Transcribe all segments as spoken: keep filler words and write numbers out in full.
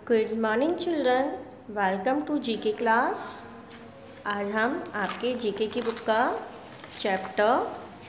Good morning children, welcome to GK class. आज हम आपके जीके की बुक का चैप्टर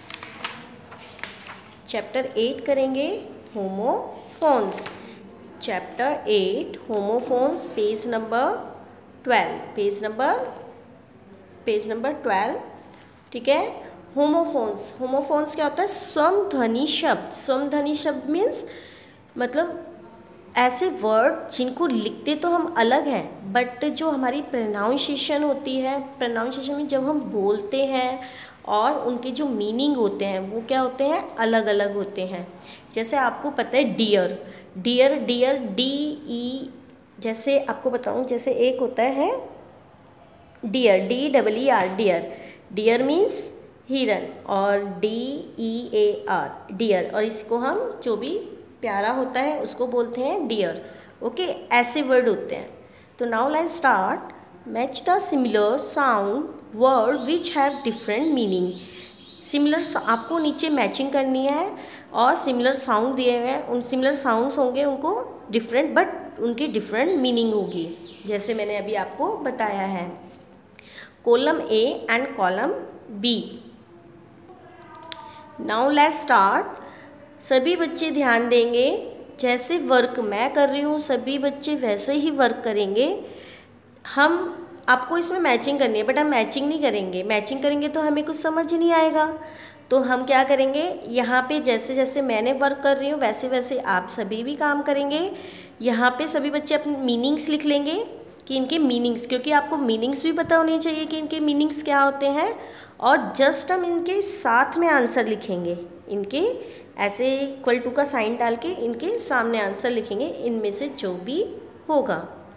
चैप्टर एट करेंगे, homophones. Chapter eight homophones, page number twelve page number page number twelve. ठीक है। होमोफोन्स होमोफोन्स क्या होता है? समध्वनि शब्द। समध्वनि शब्द मीन्स मतलब ऐसे वर्ड जिनको लिखते तो हम अलग हैं, बट जो हमारी प्रोनाउंसिएशन होती है, प्रोनाउंसिएशन में जब हम बोलते हैं और उनके जो मीनिंग होते हैं वो क्या होते हैं, अलग अलग होते हैं। जैसे आपको पता है dear dear dear D E, जैसे आपको बताऊं, जैसे एक होता है dear, D double E R, dear. Dear means हिरन, और D E A R, dear. और इसको हम जो भी प्यारा होता है उसको बोलते हैं डियर। ओके, ऐसे वर्ड होते हैं। तो now let's start. Match the similar sound word which have different meaning. Similar आपको नीचे मैचिंग करनी है और सिमिलर साउंड दिए हुए हैं, उन सिमिलर साउंड्स होंगे, उनको डिफरेंट बट उनकी डिफरेंट मीनिंग होगी, जैसे मैंने अभी आपको बताया है। Column A and column B. Now let's start. सभी बच्चे ध्यान देंगे, जैसे वर्क मैं कर रही हूँ सभी बच्चे वैसे ही वर्क करेंगे। हम आपको इसमें मैचिंग करनी है, बट हम मैचिंग नहीं करेंगे। मैचिंग करेंगे तो हमें कुछ समझ नहीं आएगा। तो हम क्या करेंगे, यहाँ पे जैसे जैसे मैंने वर्क कर रही हूँ वैसे वैसे आप सभी भी काम करेंगे। यहाँ पे सभी बच्चे अपने मीनिंग्स लिख लेंगे कि इनके मीनिंग्स, क्योंकि आपको मीनिंग्स भी पता होनी चाहिए कि इनके मीनिंग्स क्या होते हैं। और जस्ट हम इनके साथ में आंसर लिखेंगे, इनके ऐसे इक्वल टू का साइन डाल के इनके सामने आंसर लिखेंगे, इनमें से जो भी होगा।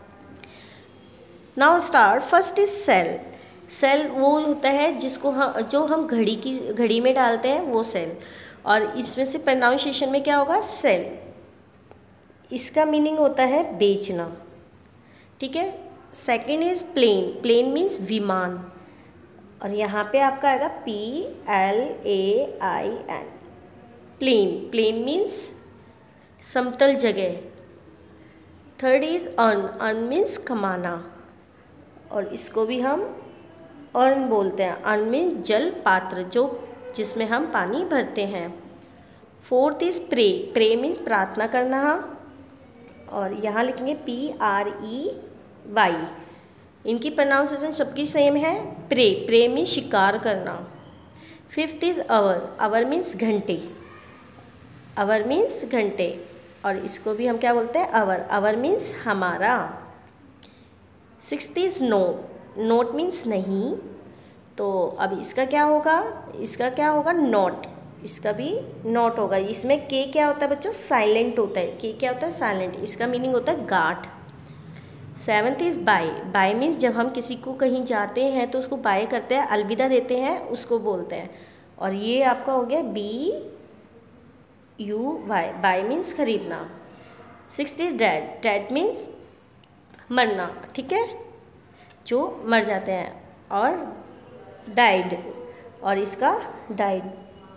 Now start. First is sale. Sale वो होता है जिसको हम जो हम घड़ी की घड़ी में डालते हैं, वो सेल। और इसमें से प्रोनाउंसिएशन में क्या होगा, सेल। इसका मीनिंग होता है बेचना। ठीक है। Second is plane. Plane means विमान, और यहाँ पे आपका आएगा P L A I N, plane. Plane means समतल जगह। Third is earn. Earn means कमाना, और इसको भी हम अर्न बोलते हैं। अर्न मीन्स जल पात्र, जो जिसमें हम पानी भरते हैं। Fourth is pray. Pray means प्रार्थना करना, और यहाँ लिखेंगे पी आर ई वाई। इनकी प्रोनाउंसिएशन सबकी सेम है, प्रे। प्रे मीन्स शिकार करना। Fifth is hour. Our means घंटे। आवर मीन्स घंटे, और इसको भी हम क्या बोलते हैं, आवर। आवर मीन्स हमारा। Sixth is not. Not means नहीं। तो अब इसका क्या होगा, इसका क्या होगा, नॉट। इसका भी नॉट होगा। इसमें के क्या होता है बच्चों, साइलेंट होता है। के क्या होता है, साइलेंट। इसका मीनिंग होता है गांठ। Seventh is bye. Bye means जब हम किसी को कहीं जाते हैं तो उसको बाय करते हैं, अलविदा देते हैं, उसको बोलते हैं। और ये आपका हो गया B U Y. Buy means खरीदना। Sixth is dead. Dead means मरना। ठीक है, जो मर जाते हैं। और डाइड, और इसका died.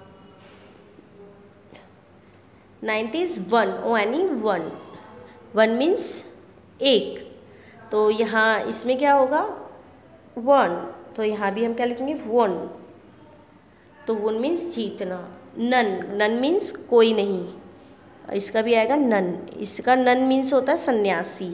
Ninth is one. O N E. One one एक। तो यहाँ इसमें क्या होगा, वन। तो यहाँ भी हम क्या लिखेंगे, वन। तो वन मीन्स जीतना। नन। नन मीन्स कोई नहीं, और इसका भी आएगा नन। इसका नन मीन्स होता है सन्यासी।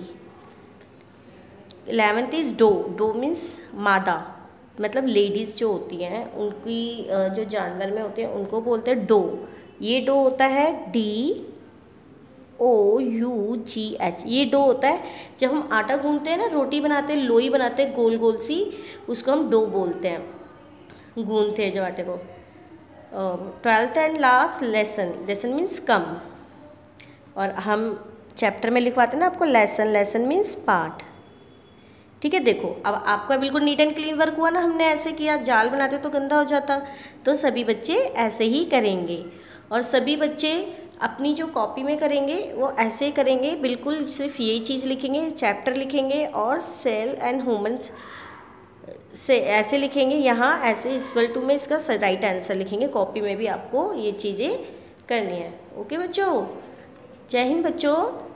Eleventh is doe. Doe means मादा, मतलब लेडीज़ जो होती हैं उनकी जो जानवर में होते हैं उनको बोलते हैं डो। ये डो होता है D O U G H. ये डो होता है जब हम आटा गूंथते हैं ना, रोटी बनाते हैं, लोई बनाते हैं गोल गोल सी, उसको हम डो बोलते हैं, गूंथते हैं जब आटे को। Twelfth and last lesson. Lessen means कम, और हम चैप्टर में लिखवाते हैं ना आपको लेसन। लेसन मीन्स पाठ। ठीक है। देखो अब आपका बिल्कुल नीट एंड क्लीन वर्क हुआ ना, हमने ऐसे किया। जाल बनाते तो गंदा हो जाता, तो सभी बच्चे ऐसे ही करेंगे। और सभी बच्चे अपनी जो कॉपी में करेंगे वो ऐसे करेंगे, बिल्कुल सिर्फ यही चीज़ लिखेंगे, चैप्टर लिखेंगे और सेल एंड ह्यूमन्स से ऐसे लिखेंगे। यहाँ ऐसे इक्वल टू में इसका राइट आंसर लिखेंगे। कॉपी में भी आपको ये चीज़ें करनी है। ओके बच्चों, जय हिंद बच्चों।